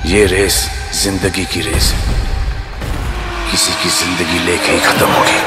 ये रेस जिंदगी की रेस है, किसी की जिंदगी लेके ही खत्म होगी।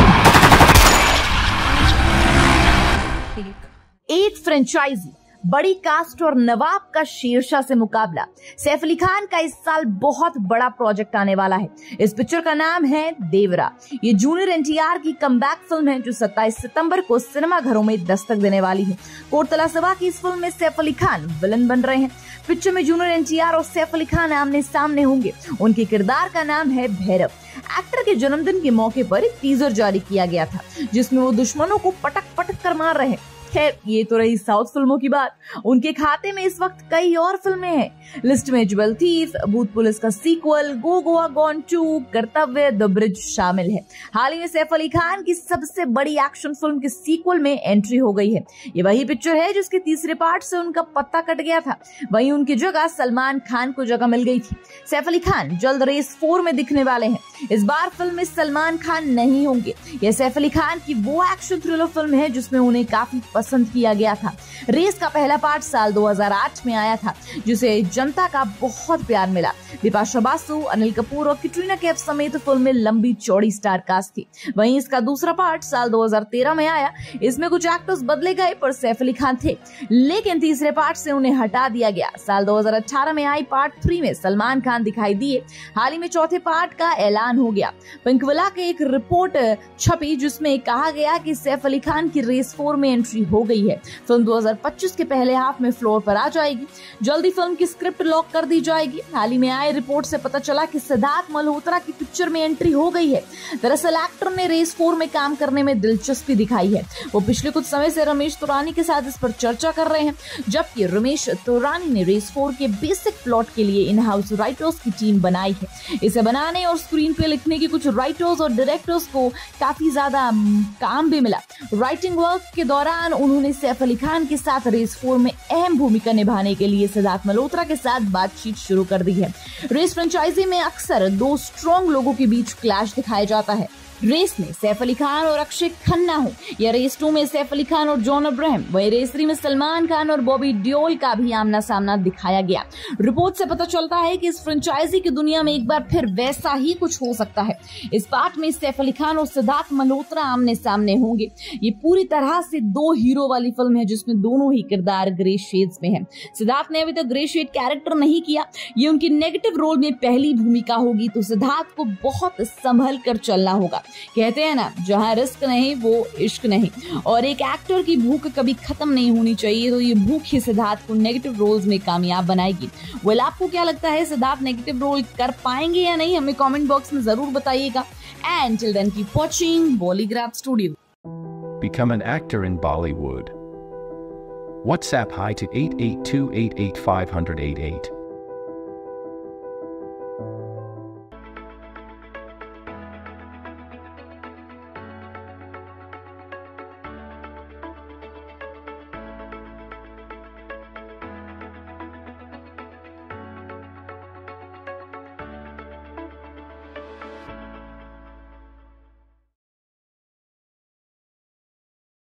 एक फ्रेंचाइजी, बड़ी कास्ट और नवाब का शेरशाह से मुकाबला। सैफ अली खान का इस साल बहुत बड़ा प्रोजेक्ट आने वाला है। इस पिक्चर का नाम है देवरा। ये जूनियर एनटीआर की कमबैक फिल्म है जो 27 सितंबर को सिनेमा घरों में दस्तक देने वाली है। कोटला सभा की इस फिल्म में सैफ अली खान विलन बन रहे हैं। पिक्चर में जूनियर एनटीआर और सैफ अली खान आमने सामने होंगे। उनके किरदार का नाम है भैरव। एक्टर के जन्मदिन के मौके पर एक टीजर जारी किया गया था जिसमें वो दुश्मनों को पटक पटक कर मार रहे हैं। खैर, ये तो रही साउथ फिल्मों की बात। उनके खाते में इस वक्त कई और फिल्में हैं। लिस्ट में ज्वेल थीफ, भूत पुलिस का sequel, go Goa gone 2, Kartavya, the bridge शामिल है। हाल ही में सैफ अली खान की सबसे बड़ी एक्शन फिल्म के सीक्वल में एंट्री हो गई है। ये वही पिक्चर है जिसके तीसरे पार्ट से उनका पत्ता कट गया था। वहीं उनकी जगह सलमान खान को जगह मिल गई थी। सैफ अली खान जल्द रेस 4 में दिखने वाले हैं। इस बार फिल्म में सलमान खान नहीं होंगे। यह सैफ अली खान की वो एक्शन थ्रिलर फिल्म है जिसमें उन्हें काफी पसंद किया गया था। रेस का पहला पार्ट साल 2008 में आया था जिसे जनता का बहुत प्यार मिला। बिपाशा बासु, अनिल कपूर और कैटरीना कैफ समेत फिल्म में लंबी चौड़ी स्टार कास्ट थी। वहीं इसका दूसरा पार्ट साल 2013 में आया। इसमें कुछ एक्टर्स बदले गए पर सैफ अली खान थे, लेकिन तीसरे पार्ट से उन्हें हटा दिया गया। साल 2018 में आई पार्ट 3 में सलमान खान दिखाई दिए। हाल ही में चौथे पार्ट का ऐलान हो गया। पिंकविला के एक रिपोर्ट छपी जिसमें कहा गया कि सैफ अली खान की रेस 4 में एंट्री हो गई है। फिल्म 2025 के पहले हाफ में फ्लोर पर आ जाएगी। जल्दी फिल्म की स्क्रिप्ट लॉक कर दी जाएगी। हाल ही में आए रिपोर्ट से पता चला कि सिद्धार्थ मल्होत्रा की पिक्चर में एंट्री हो गई है। दरअसल एक्टर ने रेस 4 में काम करने में दिलचस्पी दिखाई है। वो पिछले कुछ समय से रमेश तुरानी के साथ इस पर चर्चा कर रहे हैं, जबकि रमेश तुरानी ने रेस 4 के बेसिक प्लॉट के लिए इन हाउस राइटर्स की टीम बनाई है। इसे बनाने और स्क्रीन पे लिखने के कुछ राइटर्स और डायरेक्टर्स को काफी ज्यादा काम भी मिला। राइटिंग वर्क के दौरान उन्होंने सैफ अली खान के साथ रेस 4 में अहम भूमिका निभाने के लिए सिद्धार्थ मल्होत्रा के साथ बातचीत शुरू कर दी है। रेस फ्रेंचाइजी में अक्सर दो स्ट्रॉन्ग लोगों के बीच क्लैश दिखाया जाता है। रेस में सैफ अली खान और अक्षय खन्ना हो या रेस 2 में सैफ अली खान और जॉन अब्राहम, वही रेस 3 में सलमान खान और बॉबी देओल का भी आमना सामना दिखाया गया। रिपोर्ट से पता चलता है कि इस फ्रेंचाइजी की दुनिया में एक बार फिर वैसा ही कुछ हो सकता है। इस पार्ट में सैफ अली खान और सिद्धार्थ मल्होत्रा आमने सामने होंगे। ये पूरी तरह से दो हीरो वाली फिल्म है जिसमें दोनों ही किरदार ग्रे शेड्स में है। सिद्धार्थ ने अभी तक ग्रे शेड कैरेक्टर नहीं किया। ये उनकी नेगेटिव रोल में पहली भूमिका होगी, तो सिद्धार्थ को बहुत संभल कर चलना होगा। कहते हैं ना, जहां रिस्क नहीं वो इश्क नहीं, और एक एक्टर की भूख कभी खत्म नहीं होनी चाहिए। तो ये भूख ही सिद्धार्थ को नेगेटिव रोल्स में कामयाब बनाएगी। वेल, आपको क्या लगता है, सिद्धार्थ नेगेटिव रोल कर पाएंगे या नहीं? हमें कमेंट बॉक्स में जरूर बताइएगा। And till then keep watching Bollygraph Studio. Become an actor in Bollywood. WhatsApp hi to 8828850088.